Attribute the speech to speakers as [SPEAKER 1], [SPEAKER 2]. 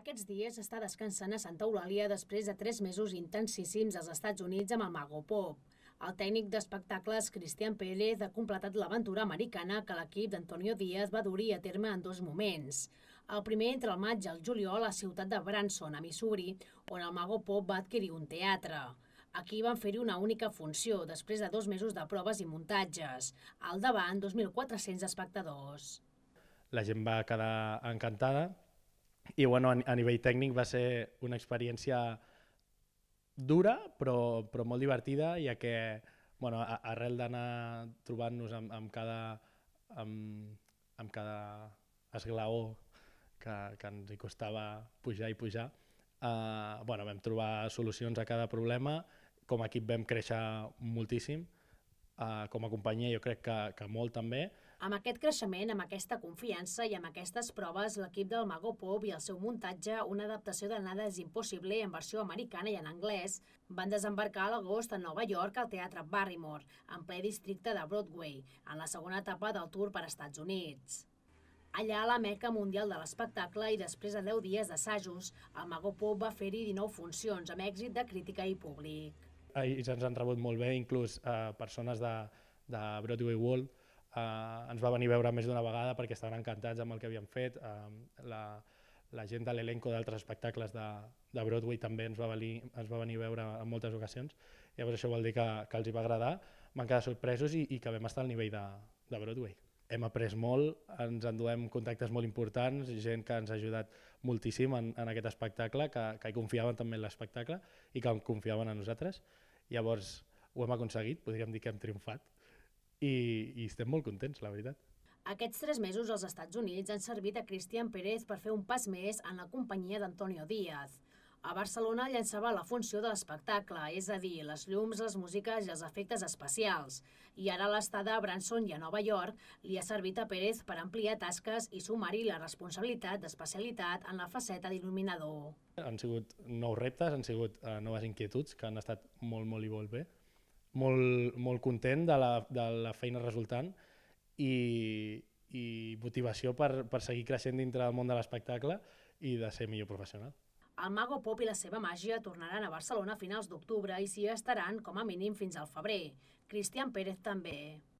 [SPEAKER 1] Aquests dies està descansant a Santa Eulàlia després de 3 mesos intensíssims als Estats Units amb el Mago Pop. El tècnic d'espectacles Cristian Pérez ha completat l'aventura americana que l'equip d'Antonio Díaz va dur a terme en 2 moments. El primer entre el maig i el juliol a la ciutat de Branson, a Missouri, on el Mago Pop va adquirir un teatre. Aquí van fer-hi una única funció, després de 2 mesos de proves i muntatges. Al davant, 2.400 espectadors.
[SPEAKER 2] La gent va quedar encantada i bueno, a nivell tècnic va ser una experiència dura però molt divertida, ja que bueno, arrel d'anar trobant-nos amb cada esglaó que ens hi costava pujar i pujar, bueno, vam trobar solucions a cada problema. Com a equip vam créixer moltíssim, com a companyia jo crec que molt també.
[SPEAKER 1] Amb aquest creixement, amb aquesta confiança i amb aquestes proves, l'equip del Mago Pop i el seu muntatge, una adaptació de Nada és impossible en versió americana i en anglès, van desembarcar a l'agost a Nova York al Teatre Barrymore, en ple districte de Broadway, en la segona etapa del tour per Estats Units. Allà, a la meca mundial de l'espectacle i després de 10 dies d'assajos, el Mago Pop va fer-hi 19 funcions, amb èxit de crítica i públic.
[SPEAKER 2] Ens han rebut molt bé, inclús persones de Broadway World ens va venir a veure més d'una vegada perquè estaven encantats amb el que havíem fet. La gent de l'elenco d'altres espectacles de Broadway també ens va venir a veure en moltes ocasions. Llavors això vol dir que els hi va agradar, van quedar sorpresos i que vam estar al nivell de Broadway. Hem après molt, ens enduem contactes molt importants, gent que ens ha ajudat moltíssim en aquest espectacle, que hi confiaven també en l'espectacle i que confiaven en nosaltres. Llavors ho hem aconseguit, podríem dir que hem triomfat i estem molt contents, la veritat.
[SPEAKER 1] Aquests 3 mesos als Estats Units han servit a Cristian Pérez per fer un pas més en la companyia d'Antonio Díaz. A Barcelona llançava la funció de l'espectacle, és a dir, les llums, les músiques i els efectes especials. I ara l'estada a Branson i a Nova York li ha servit a Pérez per ampliar tasques i sumar-hi la responsabilitat d'especialitat en la faceta d'il·luminador.
[SPEAKER 2] Han sigut nous reptes, han sigut noves inquietuds que han estat molt i molt bé. Molt content de la feina resultant i motivació per seguir creixent dintre del món de l'espectacle i de ser millor professional.
[SPEAKER 1] El Mago Pop i la seva màgia tornaran a Barcelona a finals d'octubre i s'hi estaran com a mínim fins al febrer. Cristian Pérez també.